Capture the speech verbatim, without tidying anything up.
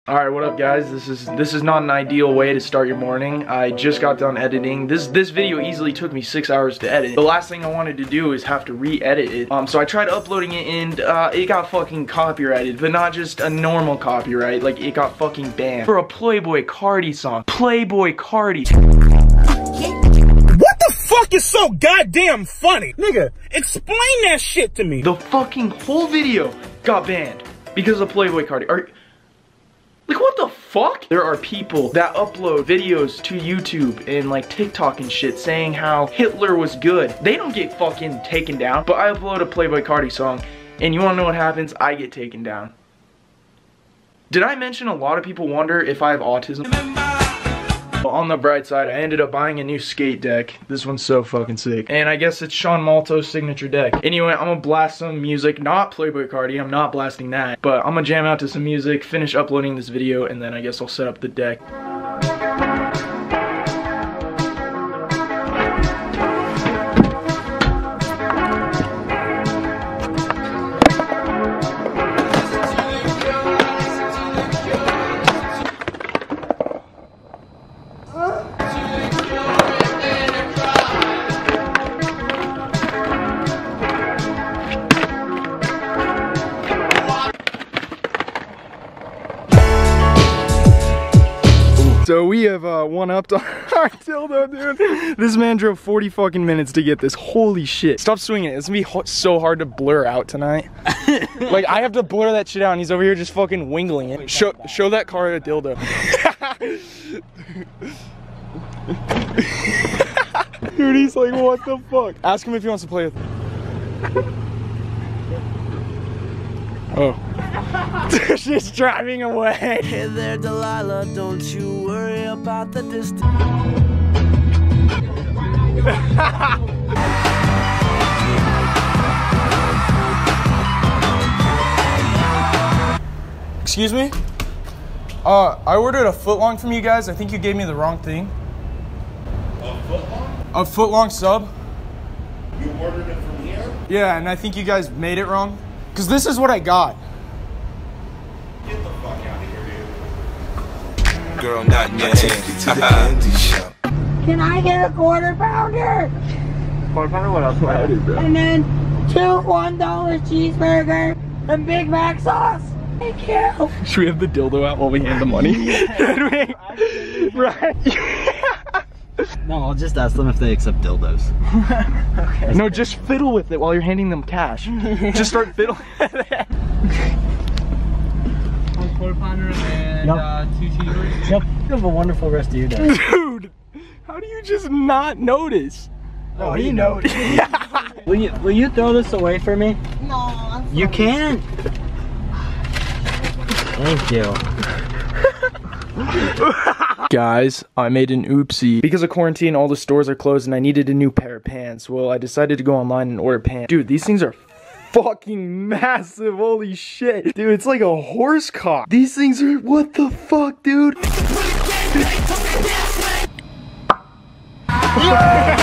Alright, what up guys? This is this is not an ideal way to start your morning. I just got done editing. This this video easily took me six hours to edit. The last thing I wanted to do is have to re-edit it. Um, so I tried uploading it and uh, it got fucking copyrighted, but not just a normal copyright. Like it got fucking banned for a Playboi Carti song. Playboi Carti. What the fuck is so goddamn funny? Nigga, explain that shit to me. The fucking whole video got banned because of Playboi Carti. Are Like, what the fuck? There are people that upload videos to YouTube and like TikTok and shit saying how Hitler was good. They don't get fucking taken down, but I upload a Playboi Carti song and you wanna know what happens? I get taken down. Did I mention a lot of people wonder if I have autism? Well, on the bright side, I ended up buying a new skate deck. This one's so fucking sick. And I guess it's Sean Malto's signature deck. Anyway, I'm gonna blast some music. Not Playboi Carti, I'm not blasting that. But I'm gonna jam out to some music, finish uploading this video, and then I guess I'll set up the deck. So we have uh, one-upped on our dildo, dude. This man drove forty fucking minutes to get this. Holy shit. Stop swinging it. It's gonna be so hard to blur out tonight. Like, I have to blur that shit out and he's over here just fucking wingling it. Show, show that car a dildo. Dude, he's like, what the fuck? Ask him if he wants to play with it. Oh. She's driving away. Hey there, Delilah, don't you worry about the distance. Excuse me? Uh, I ordered a footlong from you guys. I think you gave me the wrong thing. A footlong? A footlong sub. You ordered it from here? Yeah, and I think you guys made it wrong. Cause this is what I got. Get the fuck out of here, dude. Girl, not yet. Take you to the candy shop. Can I get a quarter pounder? Quarter pounder? What else? And then two one dollar cheeseburger and Big Mac sauce. Thank you. Should we have the dildo out while we hand the money? Yeah. Right. No, I'll just ask them if they accept dildos. Okay. No, just fiddle with it while you're handing them cash. Just start fiddling. One quarter pounder and yep. uh, two cheeseburgers. Yep. You have a wonderful rest of your day. Dude, how do you just not notice? Oh, he knows. will you Will you throw this away for me? No, I'm You can't. Thank you. Guys, I made an oopsie. Because of quarantine, all the stores are closed and I needed a new pair of pants. Well, I decided to go online and order pants. Dude, these things are fucking massive. Holy shit. Dude, it's like a horse cock. These things are, what the fuck, dude?